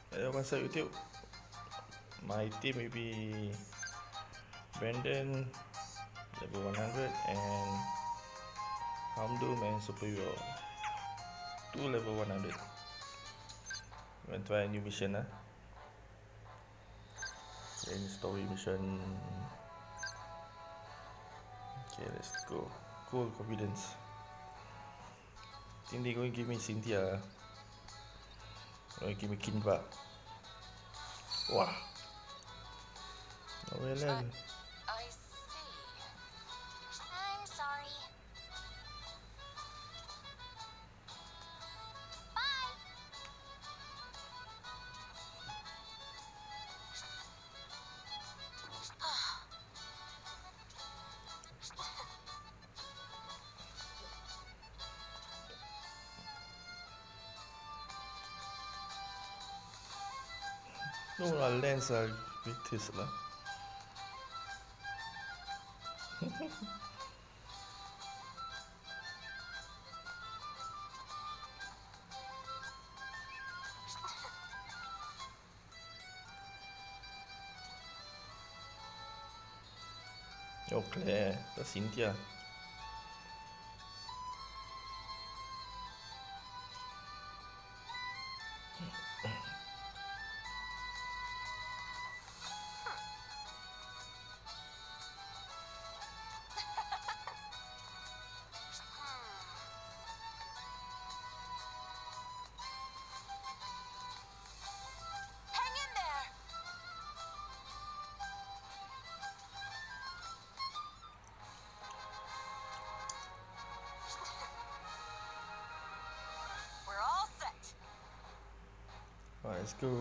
What's up YouTube? My team will be Brandon, level 100, and Hamdoom and Superior, 2 level 100. We're gonna try a new mission. Any story mission. Okay, let's go. Cool confidence. I think they're going to give me Cynthia. Going to give me Kingdra. Wow. Oh well then. I see. I'm sorry. Bye. No, our lands are victorious lah. Oh Clair, that's Cynthia. Hang in there. We're all set. Alright, let's go.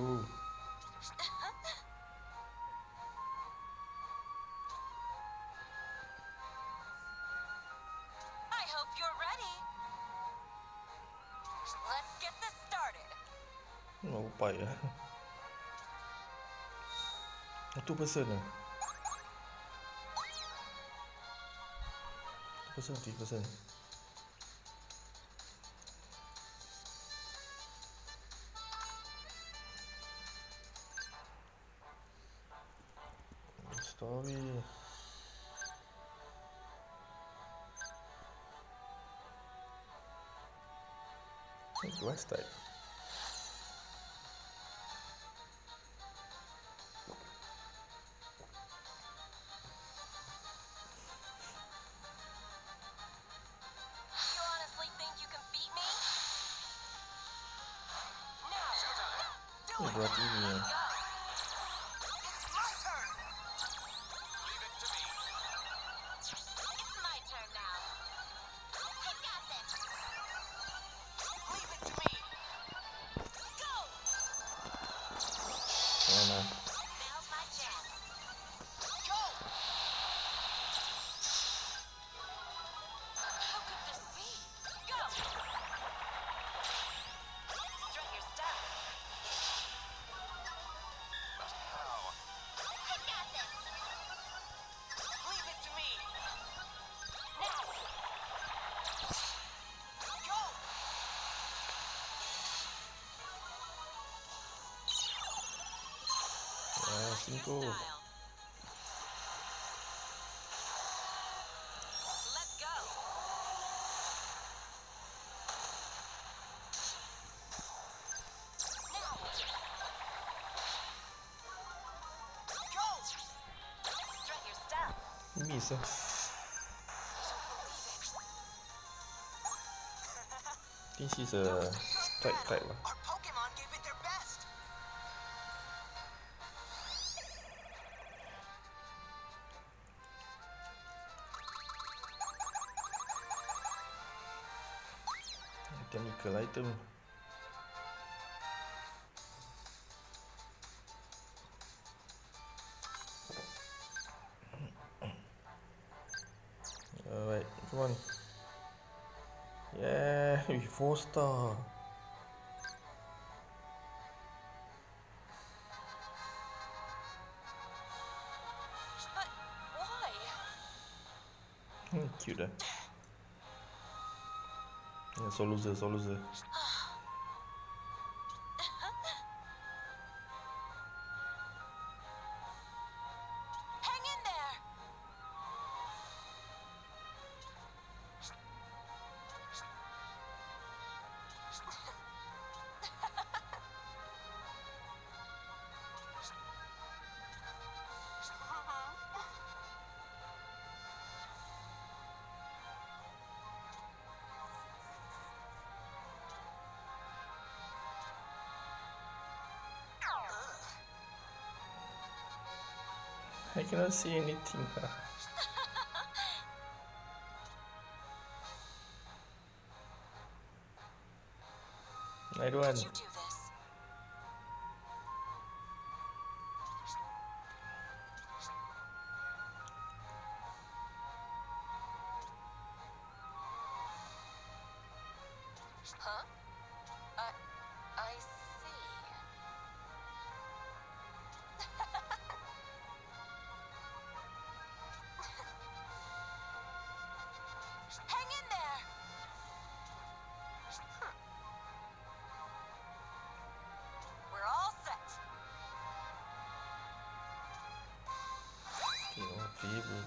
I hope you're ready. Let's get this started. No upaya. 2% lah. 3%. Story. Do I start? You honestly think you can beat me? No. Do it. Buat ini ya. Go. It's my turn. Leave it to me. It's my turn now. I got this. Leave it to me. Go. Mana? Now's my chance. Go. How could this be? Go. Strut your stuff. But how? I got this. Leave it to me. Now. Go. 5. Style. Let's go. Now. Go. Strut your stuff. Miss lah. I think she's a strike type lah. Our Pokemon gave it their best. Technical item. Alright, come on. Yeah, we 4-star. But why? Cute lah. Yeah, so loser. I cannot see anything. I don't want. You do this. Huh? I see. Hang in there. We're all set. Okay, okay, bro.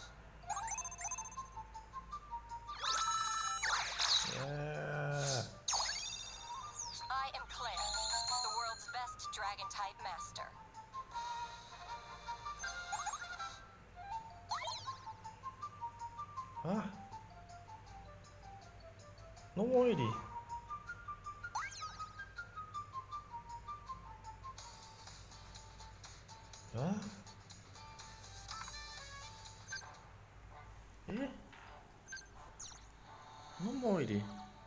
Yeah. I am Clair, the world's best dragon-type master. Huh? No more already. Huh? Eh? No more already.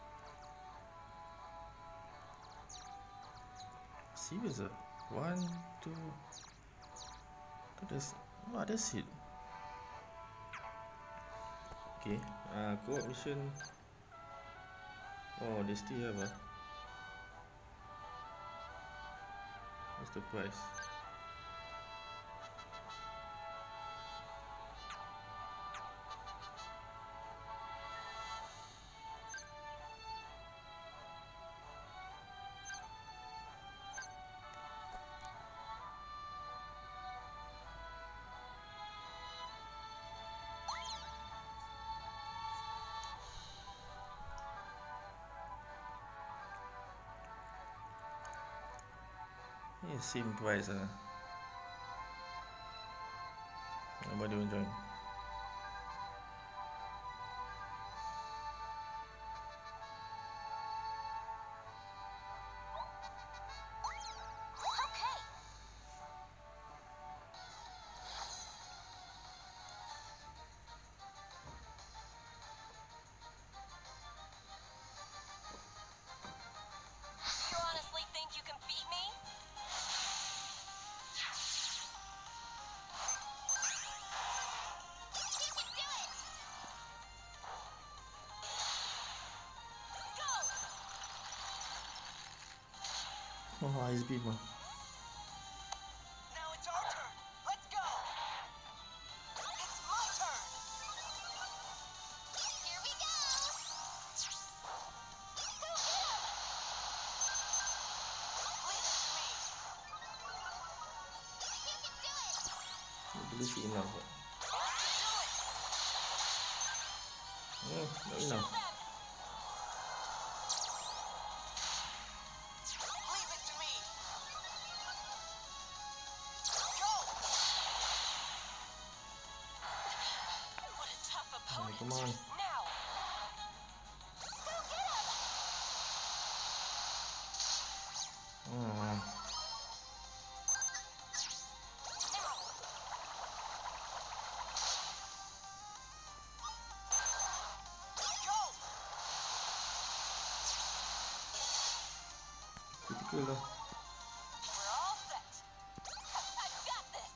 Serious? One, two. That's it. Okay. Co-op mission. Oh, they still have what's the price? Yeah, same price. Nobody will join. Okay. You honestly think you can beat me? You can do it! Go! Oh, ice beam. Now it's our turn. Let's go. It's my turn. Here we go! Go get him! Leave it to me. You can do it! I believe enough. I can do it. No, not enough. Leave it to me. Go. What a tough Oh, opponent. come on. Now! Go get him! Oh, Go. critical lah. We're all set. I've got this.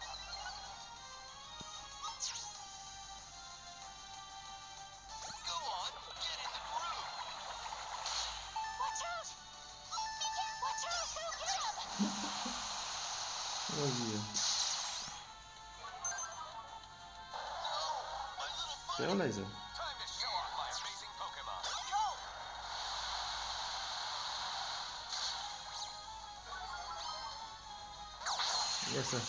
Go on. Get in the groove. Watch out! Watch out! Go get him! Oh yeah. My little buddy. Paralyzer. Time to show off my amazing Pokémon. Go. Yes sir.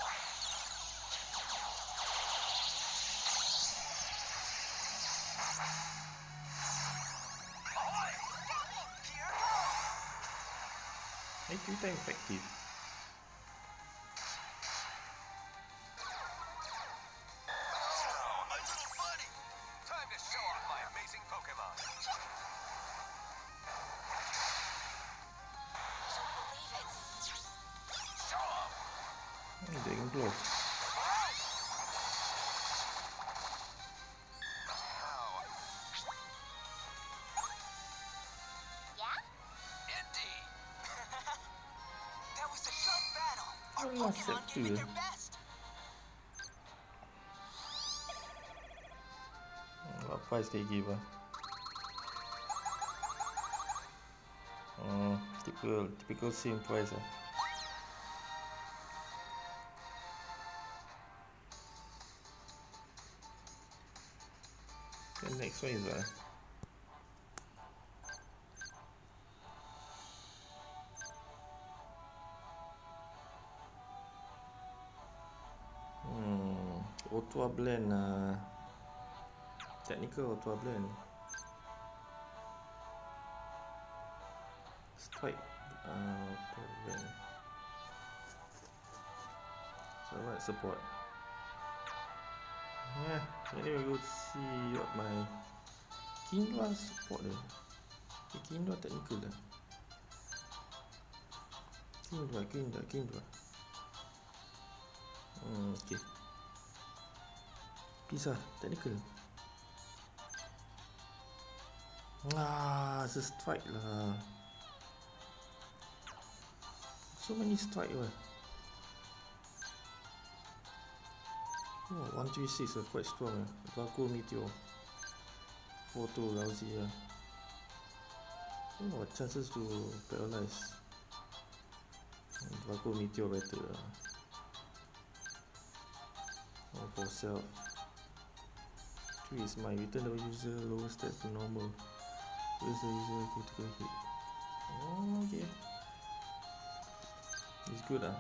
Here goes. Hey, 3 times effective. My little buddy. Time to show off my amazing Pokémon. Don't believe it. Show off. They can blow. Our Alah, Pokemon set gave it tu. their best. What price they give ah? Typical same price ah. The next one is what? Auto blend technical auto blend. Strike auto blend. So what support? Yeah, anyway we'll see what my Kingdra support dia. Kingdra technical dah. Kingdra. Okay. Pizza technical. It's a strike lah. So many strike lah. Oh, 136 are quite strong lah. Draco Meteor. Photo lousy lah. Oh, chances to paralyze. Draco Meteor better lah. Oh, for self. 3 is my return the user lower stats to normal. Raise the user critical hit. Oh, okay. It's good ah.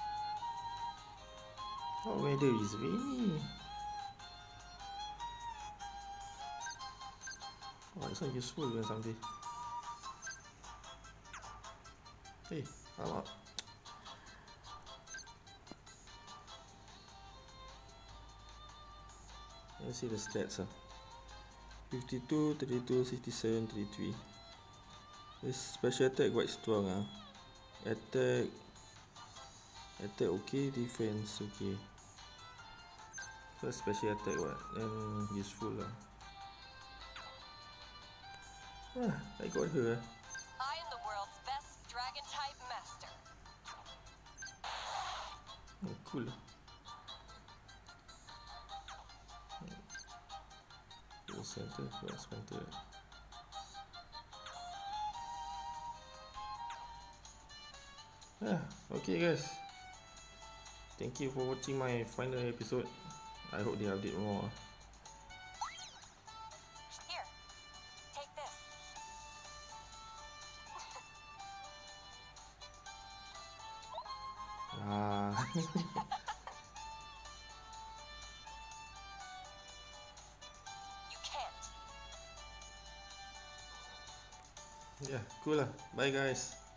Oh, weather is rainy. Oh, it's not useful when someday. Hey, how up? Let's see the stats 52, 32, 67, 33. This special attack quite strong Attack okay, defense okay. First special attack what? Then useful lah. I got her I am the world's best dragon type master. Oh, cool. Center. Okay guys. Thank you for watching my final episode. I hope they update more. Here, take this. You can't. Yeah, cool lah. Bye guys.